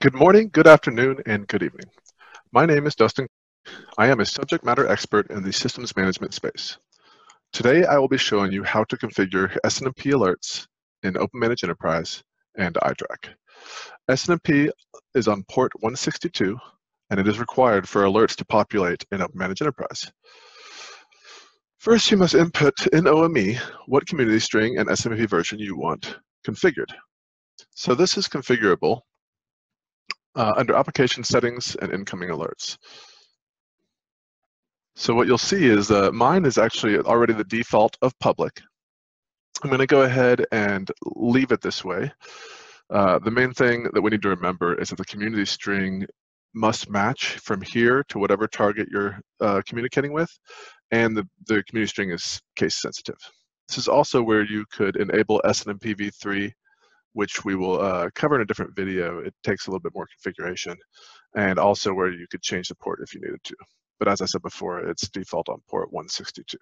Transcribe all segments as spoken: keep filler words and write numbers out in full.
Good morning, good afternoon, and good evening. My name is Dustin. I am a subject matter expert in the systems management space. Today, I will be showing you how to configure S N M P alerts in Openmanage Enterprise and Idrac. S N M P is on port one sixty-two, and it is required for alerts to populate in Openmanage Enterprise. First, you must input in O M E what community string and S N M P version you want configured. So this is configurable Uh, under application settings and incoming alerts. So what you'll see is that mine is actually already the default of public. I'm going to go ahead and leave it this way. Uh, the main thing that we need to remember is that the community string must match from here to whatever target you're uh, communicating with, and the, the community string is case sensitive. This is also where you could enable S N M P v three, which we will uh, cover in a different video. It takes a little bit more configuration, and also where you could change the port if you needed to. But as I said before, it's default on port one sixty-two.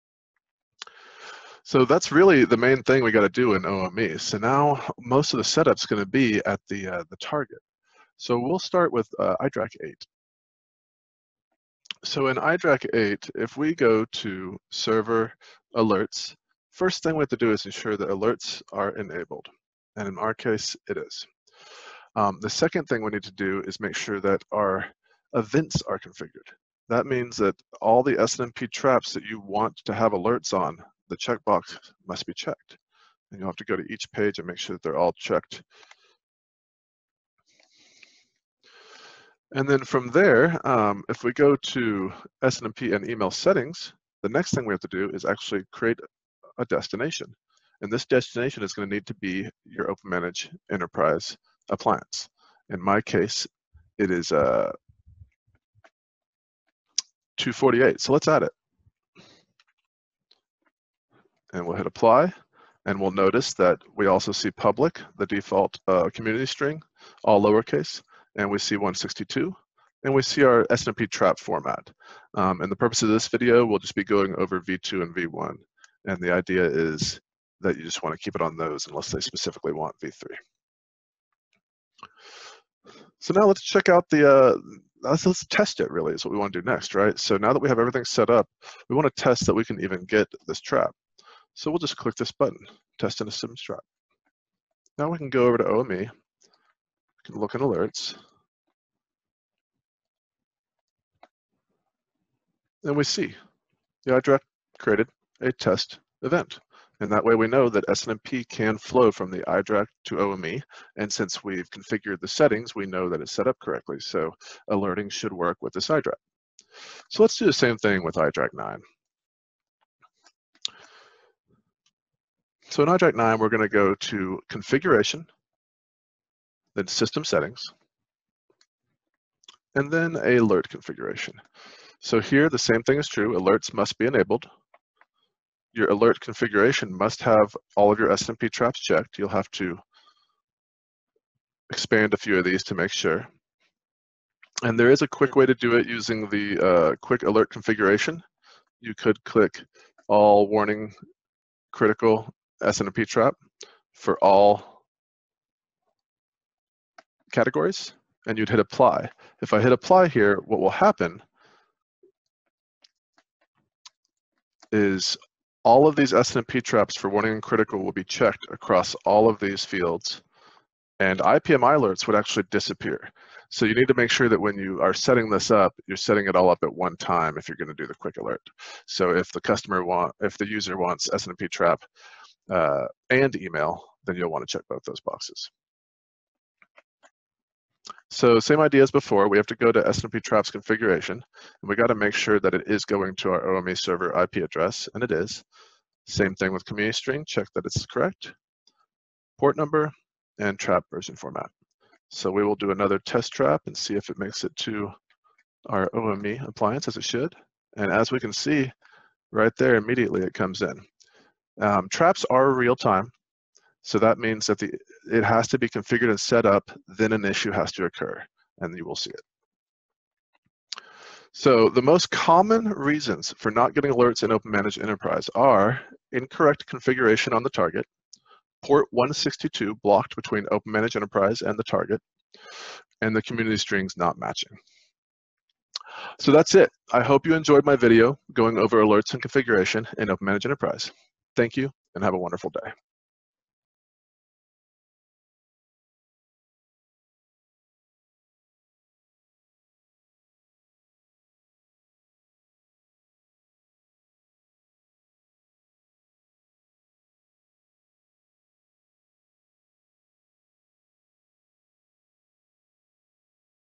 So that's really the main thing we got to do in O M E. So now most of the setup's going to be at the, uh, the target. So we'll start with uh, Idrac eight. So in Idrac eight, if we go to server alerts, first thing we have to do is ensure that alerts are enabled. And in our case, it is. Um, the second thing we need to do is make sure that our events are configured. That means that all the S N M P traps that you want to have alerts on, the checkbox must be checked. And you'll have to go to each page and make sure that they're all checked. And then from there, um, if we go to S N M P and email settings, the next thing we have to do is actually create a destination. And this destination is going to need to be your Openmanage Enterprise appliance. In my case, it is uh, two forty-eight. So let's add it. And we'll hit apply. And we'll notice that we also see public, the default uh, community string, all lowercase. And we see one sixty-two. And we see our S N M P trap format. Um, and the purpose of this video, we'll just be going over v two and v one. And the idea is that you just want to keep it on those unless they specifically want v three. So now let's check out the, uh, let's, let's test it really is what we want to do next, right? So now that we have everything set up, we want to test that we can even get this trap. So we'll just click this button, test in a systems trap. Now we can go over to O M E, we can look in alerts, and we see the Idrac created a test event. And that way we know that S N M P can flow from the Idrac to O M E. And since we've configured the settings, we know that it's set up correctly. So alerting should work with this Idrac. So let's do the same thing with Idrac nine. So in Idrac nine, we're going to go to configuration, then system settings, and then a alert configuration. So here, the same thing is true. Alerts must be enabled. Your alert configuration must have all of your S N M P traps checked. You'll have to expand a few of these to make sure. And there is a quick way to do it using the uh, quick alert configuration. You could click all warning critical S N M P trap for all categories, and you'd hit apply. If I hit apply here, what will happen is all of these S N M P traps for warning and critical will be checked across all of these fields, and I P M I alerts would actually disappear. So you need to make sure that when you are setting this up, you're setting it all up at one time if you're going to do the quick alert. So if the customer want, if the user wants S N M P trap uh, and email, then you'll want to check both those boxes. So same idea as before, we have to go to S N M P traps configuration, and we got to make sure that it is going to our O M E server I P address, and it is. Same thing with community string, check that it's correct, port number, and trap version format. So we will do another test trap and see if it makes it to our O M E appliance as it should. And as we can see, right there, immediately it comes in. Um, traps are real time. So that means that the, it has to be configured and set up, then an issue has to occur, and you will see it. So the most common reasons for not getting alerts in Openmanage Enterprise are incorrect configuration on the target, port one sixty-two blocked between Openmanage Enterprise and the target, and the community strings not matching. So that's it. I hope you enjoyed my video going over alerts and configuration in Openmanage Enterprise. Thank you and have a wonderful day.